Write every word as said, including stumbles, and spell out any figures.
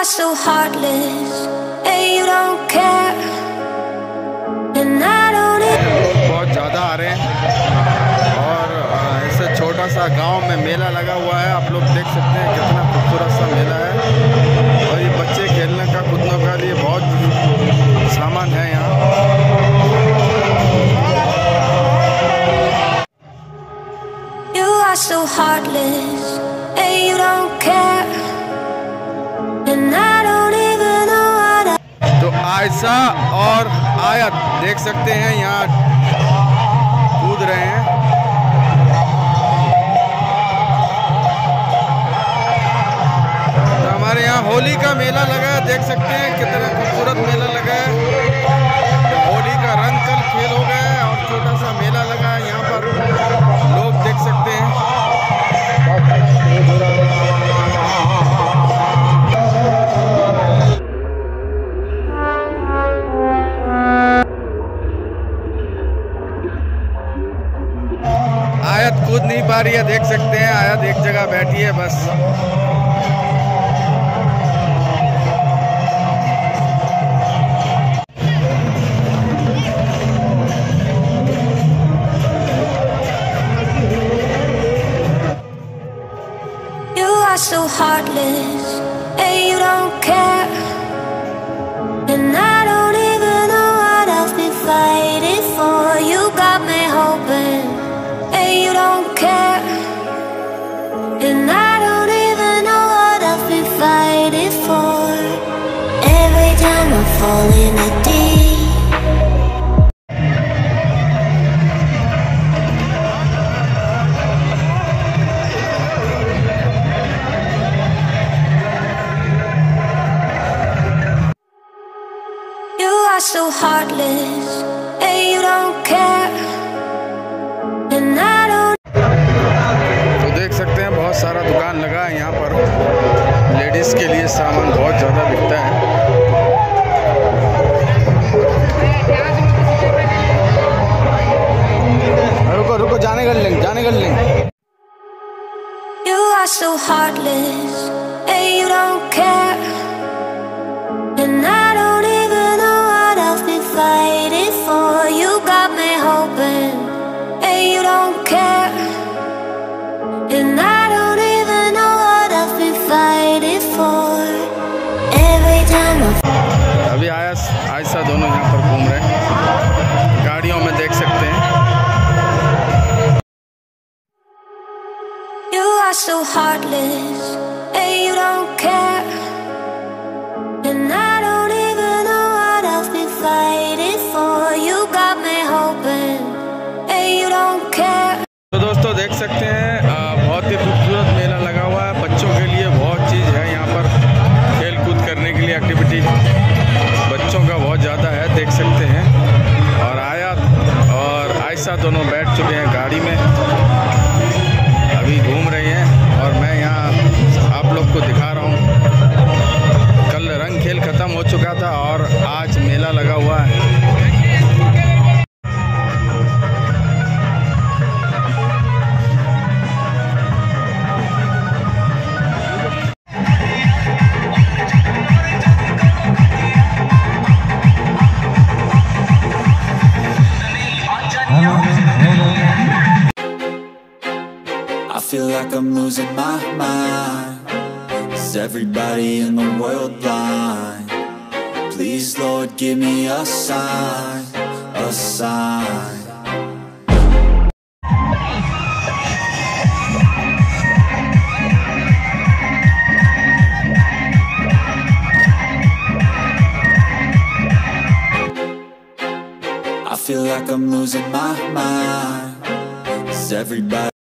so heartless, and you don't care, and I don't even... लोग बहुत ज़्यादा आ रहे हैं और ऐसे छोटा सा गांव में मेला लगा हुआ है। आप लोग देख सकते हैं कितना खूबसूरत सा मेला है और ये बच्चे खेलने का कूदने का लिए बहुत सामान है यहाँ। You are so heartless, and you don't care, and I don't even know what I... तो आयशा और आयत देख सकते हैं यहाँ कूद रहे हैं। तो हमारे यहाँ होली का मेला लगा है, देख सकते हैं कितना खूबसूरत मेला लगा है। होली का रंग कल खेल हो गया है और छोटा सा मेला लगा है यहाँ पर, लोग देख सकते हैं। आयत कूद नहीं पा रही है, देख सकते हैं आयत एक जगह बैठी है बस। You are so heartless, and you don't care, and I don't even know what I've been fighting for. You got me hoping, and you don't care, and I don't even know what I've been fighting for. Every time I fall in a deep... You are so heartless, and you don't care, and I don't... तो देख सकते हैं बहुत सारा दुकान लगा है यहाँ पर, लेडीज़ के लिए सामान बहुत ज़्यादा बिकता है। रुको रुको जाने कर लेंगे जाने कर लेंगे। You are so heartless, and you don't care, and I don't even know what I've been fighting for. You got me hoping, and you don't care, and I don't even know what I've been fighting for. Every time I... अभी आयस आयशा दोनों यहाँ पर घूम रहे हैं, गाड़ियों में देख सकते हैं। You are so heartless, and you don't care, and I don't even know what I've been fighting for. You got me hoping, and you don't care. तो दोस्तों देख सकते हैं आ, बहुत ही खूबसूरत मेला लगा हुआ है। बच्चों के लिए बहुत चीज़ है यहाँ पर, खेल कूद करने के लिए एक्टिविटी बच्चों का बहुत ज़्यादा है, देख सकते हैं। और आयत और आयशा दोनों बैठ चुके हैं गाड़ी में, अभी घूम रही हैं और मैं यहाँ आप लोग को दिखा रहा हूँ। कल रंग खेल ख़त्म हो चुका था और आज मेला लगा हुआ है। I feel like I'm losing my mind. Is everybody in the world blind? Please, Lord, give me a sign, a sign. I feel like I'm losing my mind. Is everybody